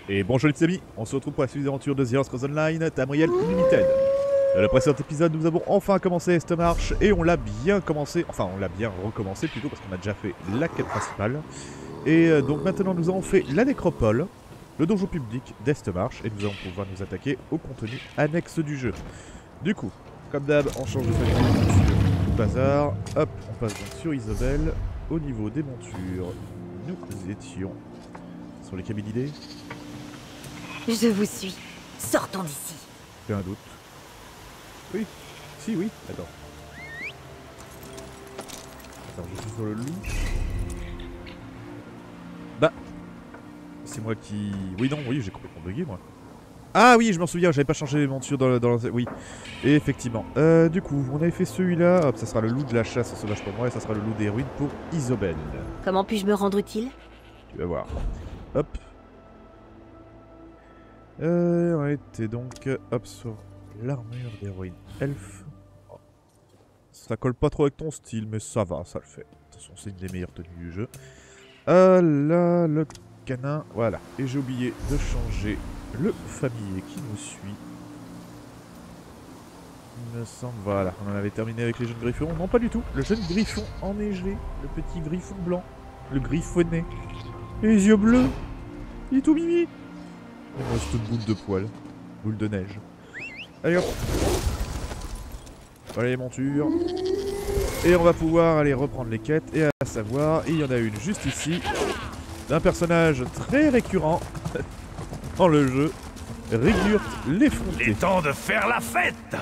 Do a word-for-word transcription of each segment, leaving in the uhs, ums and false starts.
Et bonjour les petits amis, on se retrouve pour la suite des aventures de The Elder Scrolls Online, Tamriel Unlimited. Dans le précédent épisode, nous avons enfin commencé cette marche et on l'a bien commencé, enfin on l'a bien recommencé plutôt parce qu'on a déjà fait la quête principale. Et euh, donc maintenant nous avons fait la nécropole, le donjon public d'Estmarche et nous allons pouvoir nous attaquer au contenu annexe du jeu. Du coup, comme d'hab, on change de famille sur le bazar. Hop, on passe donc sur Isobel. Au niveau des montures, nous étions sur les cabines d'idées. Je vous suis. Sortons d'ici. J'ai un doute. Oui. Si, oui. Attends. Attends, je suis sur le loup. Bah. C'est moi qui... Oui, non, oui, j'ai complètement bugué, moi. Ah oui, je m'en souviens, j'avais pas changé les montures dans, dans la... Oui, et effectivement. Euh, du coup, on avait fait celui-là. Hop, ça sera le loup de la chasse sauvage pour moi et ça sera le loup des ruines pour Isobel. Comment puis-je me rendre utile? Tu vas voir. Hop. Euh, on était donc hop sur l'armure d'héroïne elfe. Ça colle pas trop avec ton style, mais ça va, ça le fait. De toute façon, c'est une des meilleures tenues du jeu. Euh, là, le canin, voilà. Et j'ai oublié de changer le familier qui nous suit. Il me semble, voilà, on en avait terminé avec les jeunes griffons. Non, pas du tout. Le jeune griffon enneigé, le petit griffon blanc, le griffonnet, les yeux bleus. Il est tout mimi. Et moi, c'est une boule de poil. Boule de neige. Allez hop. Voilà les montures. Et on va pouvoir aller reprendre les quêtes. Et à savoir, il y en a une juste ici. D'un personnage très récurrent dans le jeu. Rigurt l'effronté. Il est temps de faire la fête.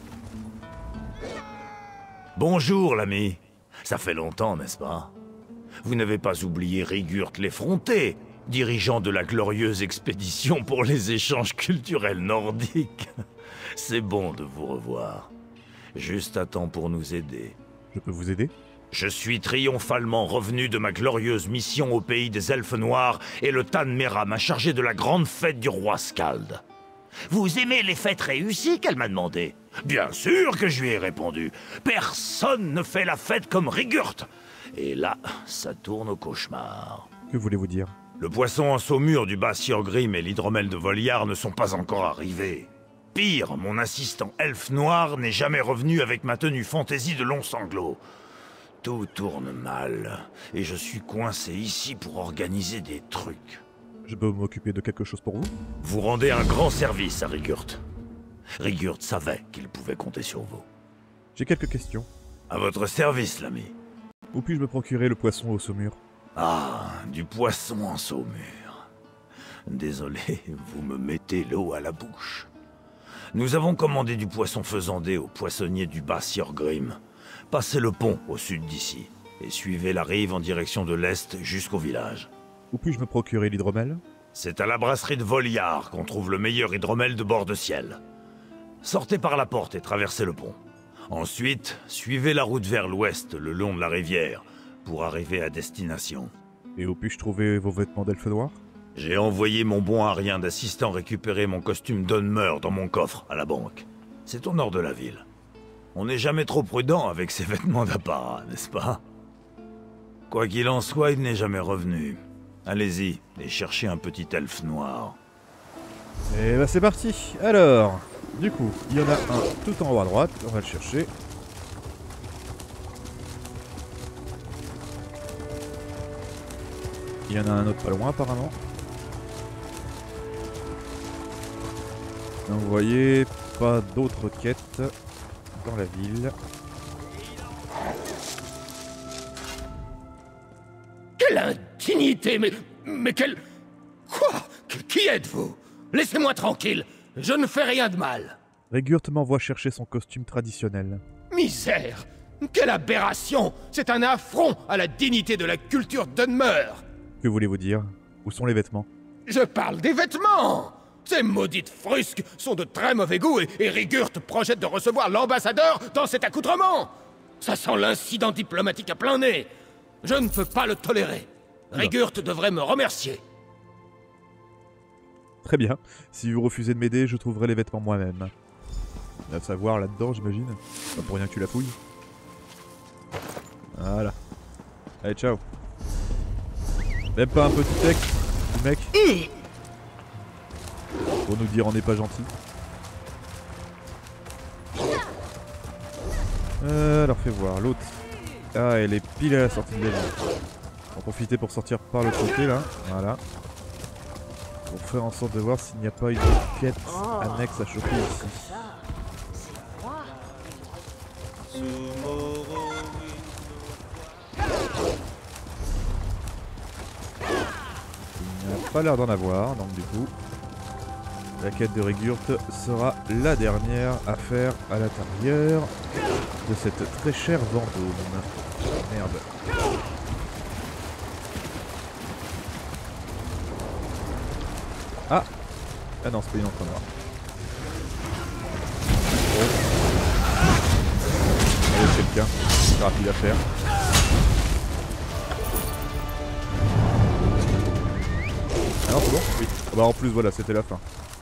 Bonjour l'ami. Ça fait longtemps, n'est-ce pas? Vous n'avez pas oublié Rigurt l'effronté, dirigeant de la glorieuse expédition pour les échanges culturels nordiques. C'est bon de vous revoir. Juste à temps pour nous aider. Je peux vous aider? Je suis triomphalement revenu de ma glorieuse mission au pays des Elfes Noirs et le Tan Mera m'a chargé de la grande fête du roi Skald. Vous aimez les fêtes réussies qu'elle m'a demandé? Bien sûr que je lui ai répondu. Personne ne fait la fête comme Rigurt. Et là, ça tourne au cauchemar. Que voulez-vous dire? Le poisson en saumure du bas Siorgrim et l'hydromel de Voliard ne sont pas encore arrivés. Pire, mon assistant elfe noir n'est jamais revenu avec ma tenue fantaisie de long sanglot. Tout tourne mal, et je suis coincé ici pour organiser des trucs. Je peux m'occuper de quelque chose pour vous? Vous rendez un grand service à Rigurt. Rigurt savait qu'il pouvait compter sur vous. J'ai quelques questions. À votre service, l'ami. Où puis-je me procurer le poisson au saumure? Ah, du poisson en saumure. Désolé, vous me mettez l'eau à la bouche. Nous avons commandé du poisson faisandé au poissonnier du bas Siorgrim. Passez le pont au sud d'ici, et suivez la rive en direction de l'est jusqu'au village. Où puis-je me procurer l'hydromel? C'est à la brasserie de Voliard qu'on trouve le meilleur hydromel de bord de ciel. Sortez par la porte et traversez le pont. Ensuite, suivez la route vers l'ouest, le long de la rivière, pour arriver à destination. Et où puis-je trouver vos vêtements d'elfe noir? J'ai envoyé mon bon arien d'assistant récupérer mon costume d'Unmer dans mon coffre, à la banque. C'est au nord de la ville. On n'est jamais trop prudent avec ses vêtements d'apparat, n'est-ce pas? Quoi qu'il en soit, il n'est jamais revenu. Allez-y, et cherchez un petit elfe noir. Et bah c'est parti. Alors, du coup, il y en a un tout en haut à droite, on va le chercher. Il y en a un autre pas loin apparemment. Donc vous voyez, pas d'autres quêtes dans la ville. Quelle indignité, mais... mais quelle... Quoi? Qui êtes-vous? Laissez-moi tranquille, je ne fais rien de mal. Rigurt m'envoie chercher son costume traditionnel. Misère! Quelle aberration! C'est un affront à la dignité de la culture d'Unmer. Que voulez-vous dire? Où sont les vêtements? Je parle des vêtements! Ces maudites frusques sont de très mauvais goût et, et Rigurt projette de recevoir l'ambassadeur dans cet accoutrement! Ça sent l'incident diplomatique à plein nez! Je ne peux pas le tolérer. Rigurt devrait me remercier. Très bien. Si vous refusez de m'aider, je trouverai les vêtements moi-même. À savoir là-dedans, j'imagine. Pas pour rien que tu la fouilles. Voilà. Allez, ciao. Même pas un petit texte, mec. Pour nous dire on n'est pas gentil. Euh, alors fais voir, l'autre. Ah, elle est pile à la sortie de la ville. On va profiter pour sortir par le côté là. Voilà. Pour faire en sorte de voir s'il n'y a pas une quête annexe à choper ici. Il n'y a pas l'air d'en avoir, donc du coup, la quête de Rigurt sera la dernière à faire à l'intérieur de cette très chère Vendôme. Merde. Ah Ah non, c'est pas une encre noire. Oh. Allez, quelqu'un. C'est rapide à faire. Ah non, c'est bon? Oui. Ah bah en plus, voilà, c'était la fin.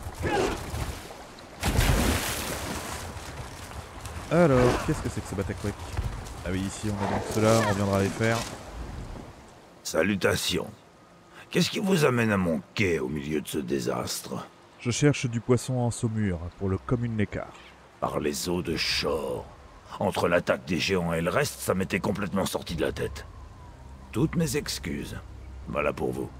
Alors, qu'est-ce que c'est que ce Batakwek? Ah oui, ici on a donc cela, on viendra les faire. Salutations. Qu'est-ce qui vous amène à mon quai au milieu de ce désastre? Je cherche du poisson en saumure pour le commune Lécart. Par les eaux de Shore. Entre l'attaque des géants et le reste, ça m'était complètement sorti de la tête. Toutes mes excuses. Voilà pour vous.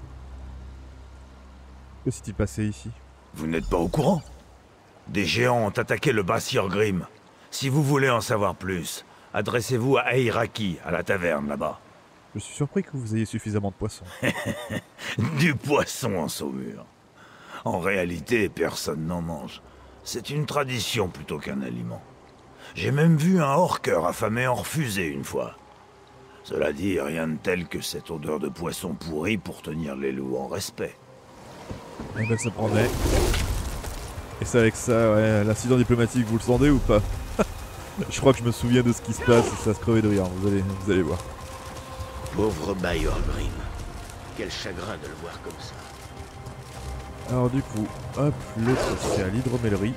Que s'est-il passé ici? Vous n'êtes pas au courant? Des géants ont attaqué le Bassir Grim. Si vous voulez en savoir plus, adressez-vous à Airaki, à la taverne là-bas. Je suis surpris que vous ayez suffisamment de poissons. Du poisson en saumure. En réalité, personne n'en mange. C'est une tradition plutôt qu'un aliment. J'ai même vu un orqueur affamé en refuser une fois. Cela dit, rien de tel que cette odeur de poisson pourri pour tenir les loups en respect. Eh ben ça prendrait. Et c'est avec ça, ouais, l'incident diplomatique, vous le sentez ou pas? Je crois que je me souviens de ce qui se passe et ça se crevait de rire, vous allez, vous allez voir. Pauvre Bayor Grim. Quel chagrin de le voir comme ça. Alors du coup, hop, l'autre c'est à l'hydromellerie.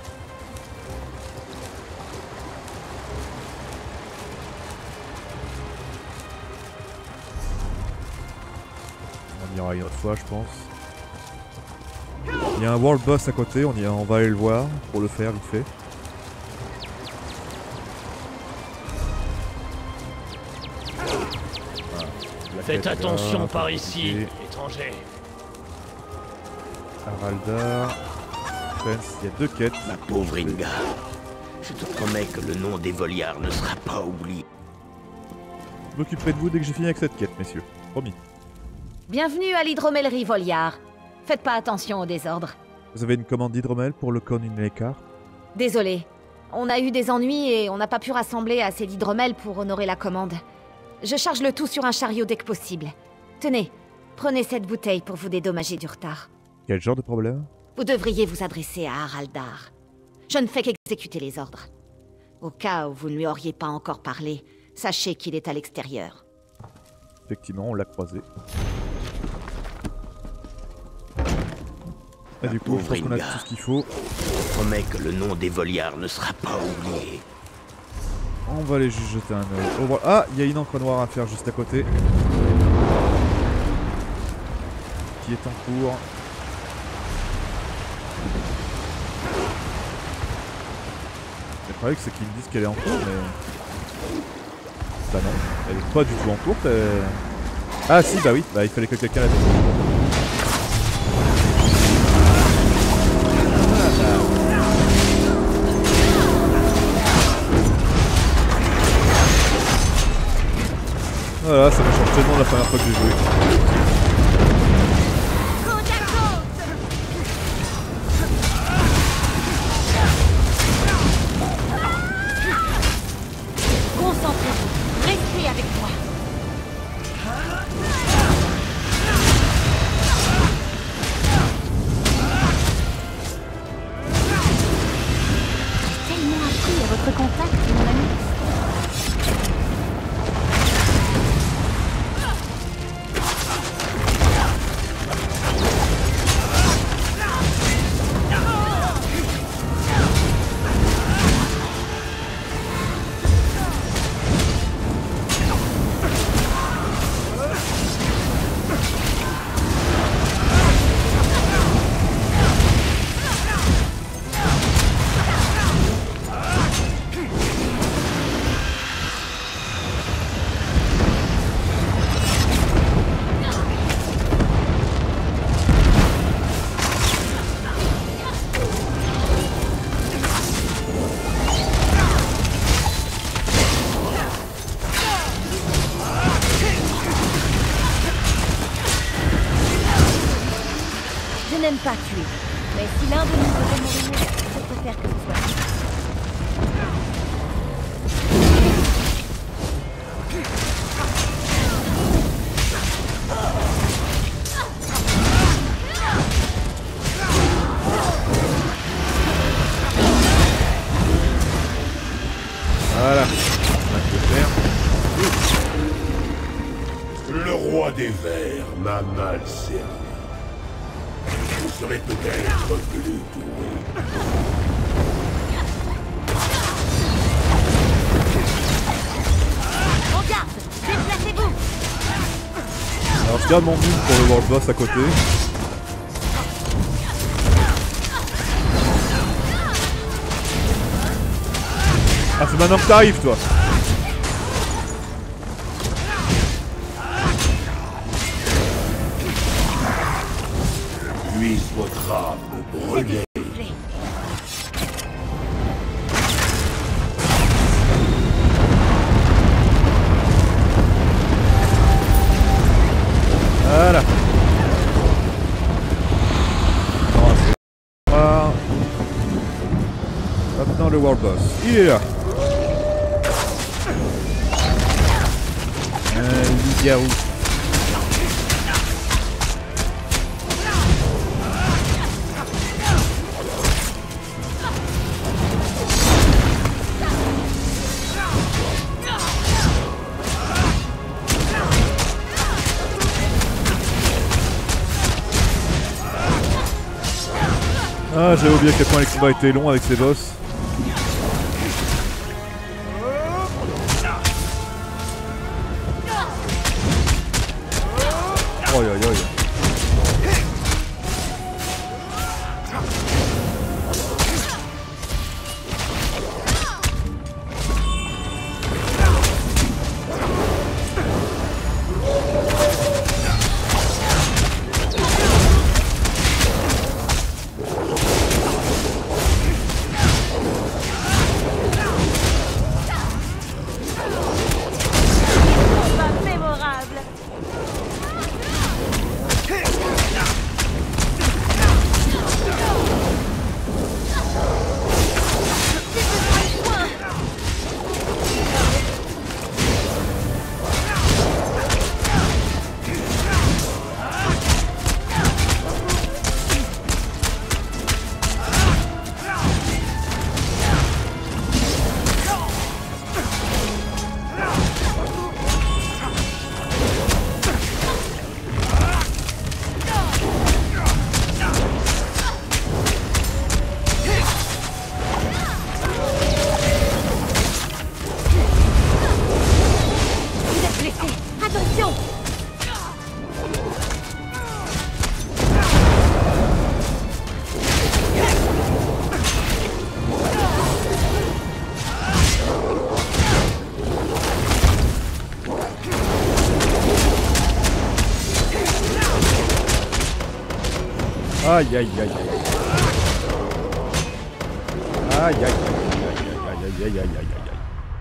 On ira une autre fois je pense. Il y a un world boss à côté, on, y a, on va aller le voir pour le faire vite fait. Faites attention par ici, étranger. Haraldar. Fence, il y a deux quêtes. Ma pauvre Inga. Je te promets que le nom des Voliards ne sera pas oublié. Je m'occuperai de vous dès que j'ai fini avec cette quête, messieurs. Promis. Bienvenue à l'hydromellerie Voliard. Faites pas attention au désordre. Vous avez une commande d'hydromel pour le commune Lécart? Désolé. On a eu des ennuis et on n'a pas pu rassembler assez d'hydromel pour honorer la commande. Je charge le tout sur un chariot dès que possible. Tenez, prenez cette bouteille pour vous dédommager du retard. Quel genre de problème? Vous devriez vous adresser à Haraldar. Je ne fais qu'exécuter les ordres. Au cas où vous ne lui auriez pas encore parlé, sachez qu'il est à l'extérieur. Effectivement, on l'a croisé. Et du coup, je pense qu'on a tout ce qu'il faut. Je te promets que le nom des Voliards ne sera pas oublié. On va aller juste jeter un œil. Oh, voilà. Ah, il y a une encre noire à faire juste à côté. Qui est en cours. Le problème c'est qu'ils me disent qu'elle est en cours, mais... Bah non, elle est pas du tout en cours. Elle... Ah si, bah oui, bah il fallait que quelqu'un la dise. Voilà, ça me change tellement de la première fois que j'ai joué. Concentrez-vous, restez avec moi. J'ai tellement appris à votre contact, mon ami. n'aime pas tuer. Mais si l'un de nous veut mourir, je préfère que ce soit lui. Voilà. Le roi des vers m'a mal servi. Je serais peut-être plus doué. En garde! Déplacez-vous! Alors je garde mon move pour le world boss à côté. Ah c'est maintenant que t'arrives toi. Puisse votre âme brûler. Voilà. Ah. Maintenant le world boss. Il est là. Euh, loup-garou. Ah, j'avais oublié à quel point les combats étaient longs avec ces boss. Oi, oi, oi. Aïe aïe aïe aïe. Aïe aïe aïe aïe aïe aïe aïe aïe aïe.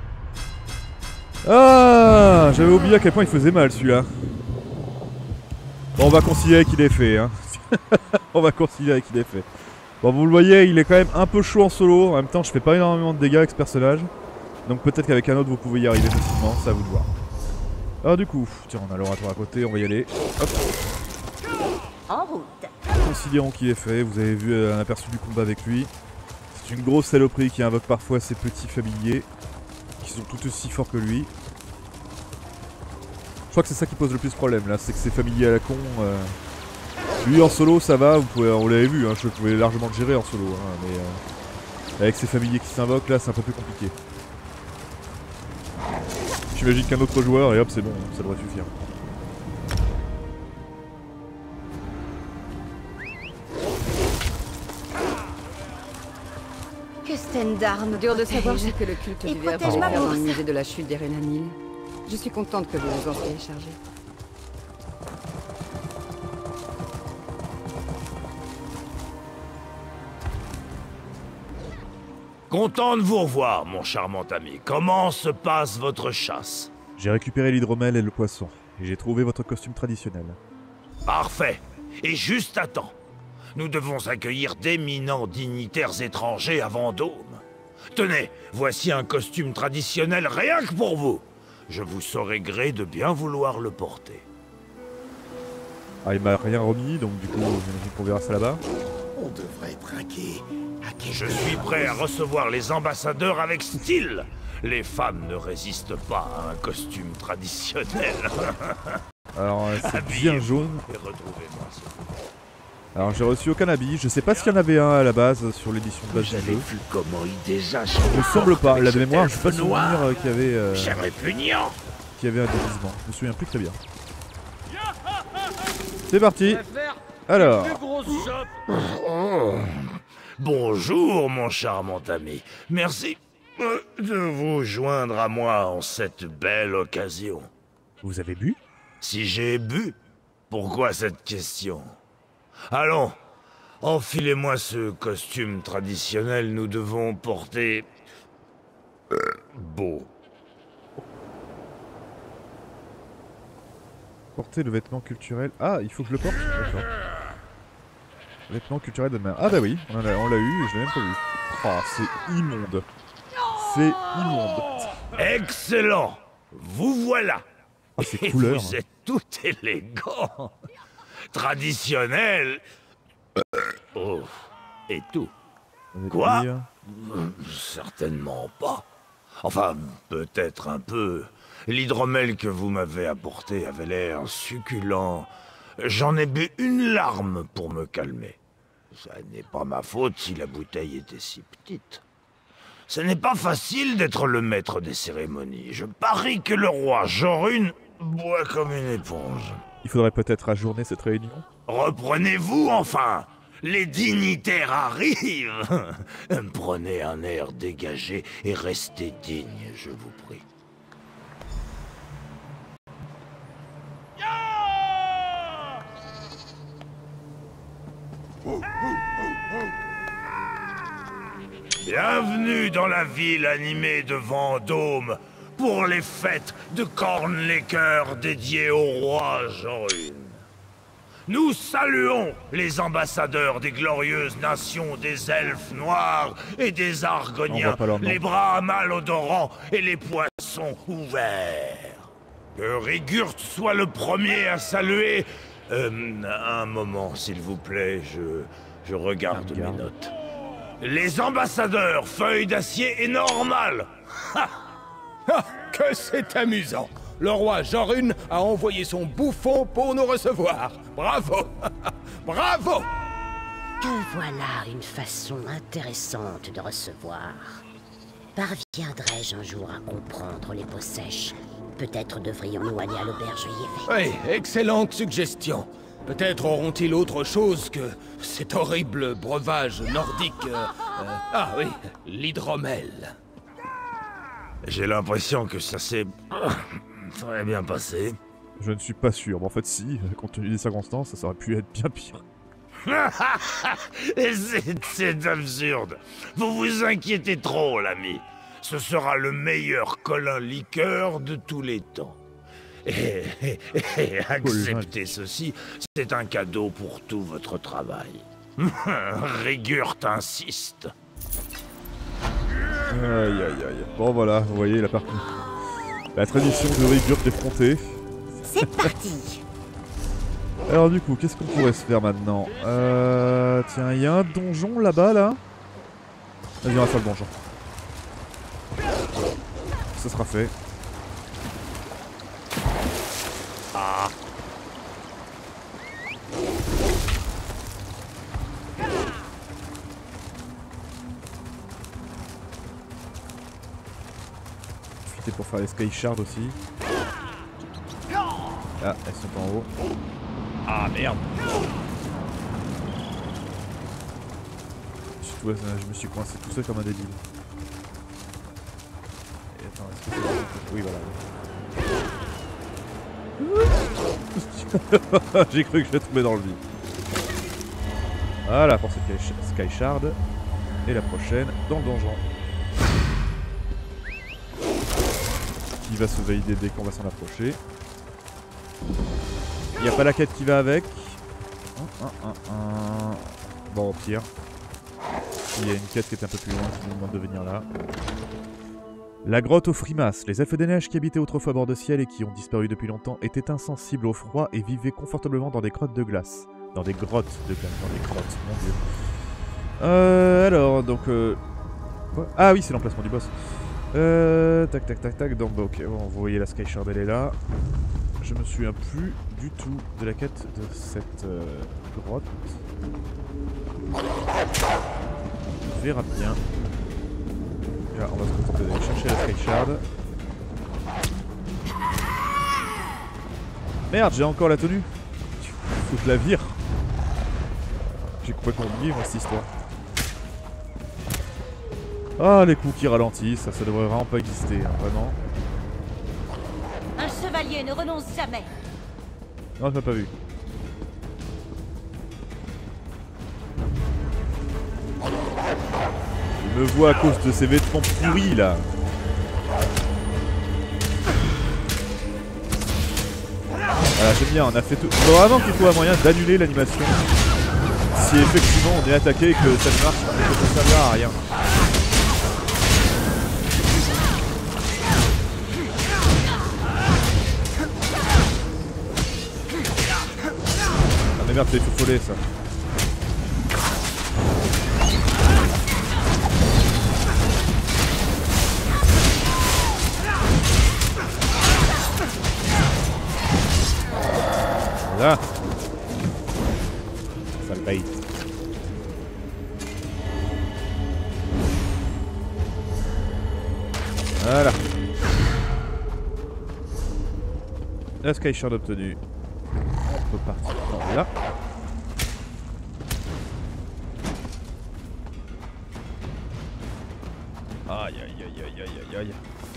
Ah, j'avais oublié à quel point il faisait mal celui-là. Bon, on va considérer qu'il est fait, hein. On va considérer qu'il est fait. Bon, vous le voyez, il est quand même un peu chaud en solo. En même temps, je fais pas énormément de dégâts avec ce personnage. Donc peut-être qu'avec un autre, vous pouvez y arriver facilement. C'est à vous de voir. Alors du coup, tiens, on a l'oratoire à côté, on va y aller. Hop. En route. Considérons qu'il est fait, vous avez vu un aperçu du combat avec lui. C'est une grosse saloperie qui invoque parfois ses petits familiers, qui sont tout aussi forts que lui. Je crois que c'est ça qui pose le plus problème là, c'est que ses familiers à la con... Euh... Lui en solo ça va, vous pouvez, on l'avait vu, hein, je pouvais largement le gérer en solo, hein, mais euh... avec ses familiers qui s'invoquent là c'est un peu plus compliqué. J'imagine qu'un autre joueur et hop c'est bon, ça devrait suffire. Que Stendarm Dur de savoir ce protège. que le culte Et du verre protège peut ma faire dans le bourse. musée de la chute des Rénaniles. Je suis contente que vous vous en soyez chargé. Content de vous revoir, mon charmant ami. Comment se passe votre chasse? J'ai récupéré l'hydromel et le poisson, et j'ai trouvé votre costume traditionnel. Parfait. Et juste à temps. Nous devons accueillir d'éminents dignitaires étrangers à Vendôme. Tenez, voici un costume traditionnel rien que pour vous. Je vous saurai gré de bien vouloir le porter. Ah, il m'a rien remis, donc du coup, j'imagine qu'on verra ça là-bas. On devrait trinquer à quelque Je suis prêt à recevoir les ambassadeurs avec style. Les femmes ne résistent pas à un costume traditionnel. Alors, euh, c'est bien jaune. Et retrouvez-moi ce... Alors, j'ai reçu aucun habit. Je sais pas s'il y en avait un à la base sur l'édition de base du J'avais jeu. vu comment il déjà Il me semble pas. La de mémoire, je suis pas souvenir euh, qu'il y avait, euh, C'est répugnant. qu'il y avait un déguisement. Je me souviens plus très bien. C'est parti. Alors, Oh. Bonjour, mon charmant ami. Merci euh, de vous joindre à moi en cette belle occasion. vous avez bu? Si j'ai bu, pourquoi cette question? Allons, enfilez-moi ce costume traditionnel, nous devons porter... Euh, beau. Porter le vêtement culturel. Ah, il faut que je le porte? D'accord. Vêtement culturel de demain. Ah bah oui, on l'a on l'a eu et je l'ai même pas vu. Oh, c'est immonde. C'est immonde. Excellent. Vous voilà. Ah, c'est Et couleur. vous êtes tout élégant. Traditionnel. Oh, et tout. Avec Quoi? cuir. Certainement pas. Enfin, peut-être un peu. L'hydromel que vous m'avez apporté avait l'air succulent. J'en ai bu une larme pour me calmer. Ça n'est pas ma faute si la bouteille était si petite. Ce n'est pas facile d'être le maître des cérémonies. Je parie que le roi Jorun boit comme une éponge. Il faudrait peut-être ajourner cette réunion. Reprenez-vous enfin! Les dignitaires arrivent! Prenez un air dégagé et restez digne, je vous prie. Bienvenue dans la ville animée de Vendôme pour les fêtes de Cornlaker dédiées au roi Jorun. Nous saluons les ambassadeurs des glorieuses nations des elfes noirs et des On argoniens, voit pas leur nom. les bras malodorants et les poissons ouverts. Que Rigurt soit le premier à saluer... Euh, un moment, s'il vous plaît, je, je regarde mes Regarde. notes. Les ambassadeurs, feuilles d'acier et normales. Ah, que c'est amusant. Le roi Jorun a envoyé son bouffon pour nous recevoir. Bravo. Bravo. Que voilà une façon intéressante de recevoir. Parviendrai-je un jour à comprendre les peaux sèches? Peut-être devrions-nous aller à l'auberge Yévé. Oui, excellente suggestion. Peut-être auront-ils autre chose que cet horrible breuvage nordique. euh, euh, ah oui, l'hydromel. J'ai l'impression que ça s'est très bien passé. Je ne suis pas sûr. Mais en fait, si, compte tenu des circonstances, ça aurait pu être bien pire. C'est c'est absurde. Vous vous inquiétez trop, l'ami. Ce sera le meilleur Colin liqueur de tous les temps. Et, et- et acceptez ceci, c'est un cadeau pour tout votre travail. Rigurt insiste. Aïe aïe aïe. Bon voilà, vous voyez la partie. La tradition de Rigurt effrontée. C'est parti. Alors du coup, qu'est-ce qu'on pourrait se faire maintenant? Euh... Tiens, il y a un donjon là-bas, là. Vas-y, on va faire le donjon. Ça sera fait. Ah. Profiter pour faire les Sky Shards aussi. Ah, elles sont en haut. Ah merde. Surtout, euh, je me suis coincé tout seul comme un débile. Et attends, est-ce que c'est... Oui, voilà. J'ai cru que je vais tomber dans le vide. Voilà pour cette Sky Shard. Et la prochaine dans le donjon. Qui va se valider dès qu'on va s'en approcher. Il n'y a pas la quête qui va avec. Un, un, un, un. Bon, au pire. Il y a une quête qui est un peu plus loin qui nous demande de venir là. La grotte aux frimas. Les elfes des neiges qui habitaient autrefois bord de ciel et qui ont disparu depuis longtemps étaient insensibles au froid et vivaient confortablement dans des grottes de glace. Dans des grottes de glace. Dans des grottes, mon dieu. Euh, alors, donc... Euh... Ah oui, c'est l'emplacement du boss. Euh... Tac, tac, tac, tac. Donc, ok, bon, vous voyez la Sky Shard, elle est là. Je me souviens plus du tout de la quête de cette euh, grotte. On verra bien. Là, on va se contenter d'aller chercher la Sky Shard. Merde, j'ai encore la tenue. Faut que je la vire. J'ai complètement oublié moi cette histoire. Ah, les coups qui ralentissent, ça, ça devrait vraiment pas exister, hein, vraiment. Un chevalier ne renonce jamais. Non, je m'as pas vu. Il me voit à cause de ses vêtements pourris là. Voilà, j'aime bien, on a fait tout. Il faut vraiment qu'il trouve un moyen d'annuler l'animation. Si effectivement on est attaqué et que ça ne marche, ça ne servira à rien. Ah mais merde, c'est tout follet ça. Voilà. Ça le bait. Voilà. La Sky Shard obtenue. On peut partir par là. Aïe aïe aïe aïe aïe aïe aïe.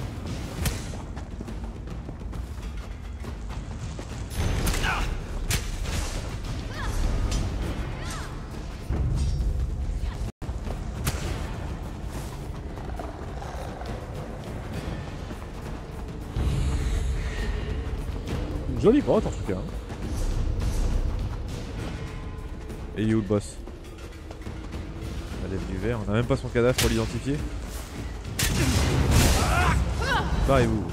Jolie grotte en tout cas. Et il est où le boss? La lèvre du verre, on a même pas son cadavre pour l'identifier. Barrez-vous.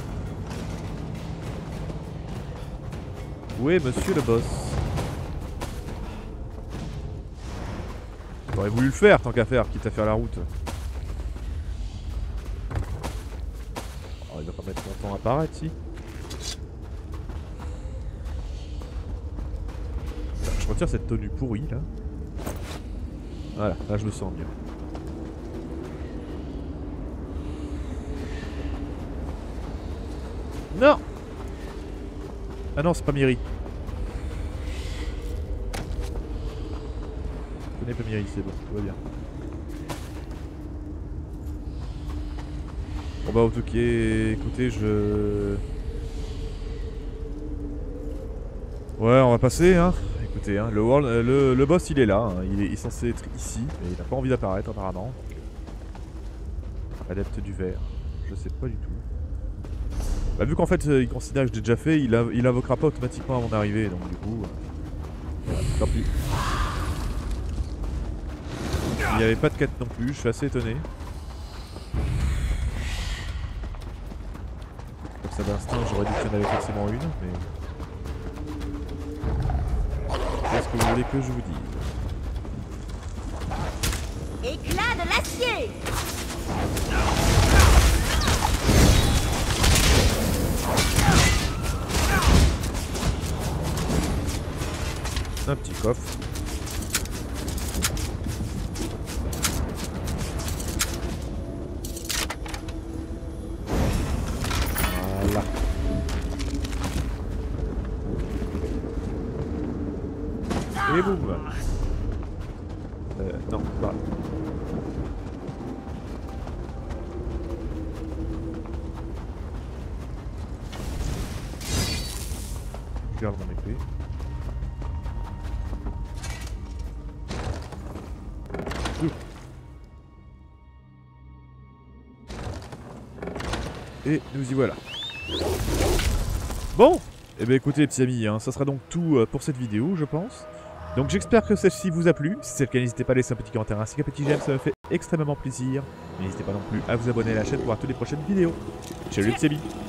Où est monsieur le boss? J'aurais voulu le faire tant qu'à faire, quitte à faire la route. Oh, il va pas mettre longtemps à apparaître si. Je retire cette tenue pourrie là. Voilà, là je me sens mieux. Non. Ah non, c'est pas Miri. Ce n'est pas Miri, c'est bon, tout va bien. Bon bah ok, écoutez, je... Ouais, on va passer hein. Écoutez, hein, le, world, euh, le, le boss il est là, hein, il, est, il est censé être ici, mais il n'a pas envie d'apparaître apparemment. Adepte du verre, je sais pas du tout. Bah, vu qu'en fait euh, il considère que je l'ai déjà fait, il, a, il invoquera pas automatiquement à mon arrivée, donc du coup, euh, voilà, tant pis. Il n'y avait pas de quête non plus, je suis assez étonné. Comme ça d'instinct, j'aurais dit qu'il y en avait forcément une, mais... Qu'est-ce que vous voulez que je vous dise? Éclat de l'acier. Un petit coffre. Voilà. Et boum. Euh, non, pas. Je garde mon épée. Et nous y voilà. Bon, et eh bien écoutez les petits amis, hein, ça sera donc tout pour cette vidéo je pense. Donc j'espère que celle-ci vous a plu. Si c'est le cas, n'hésitez pas à laisser un petit commentaire ainsi qu'un petit j'aime, ça me fait extrêmement plaisir. N'hésitez pas non plus à vous abonner à la chaîne pour voir toutes les prochaines vidéos. Salut, c'est Bi.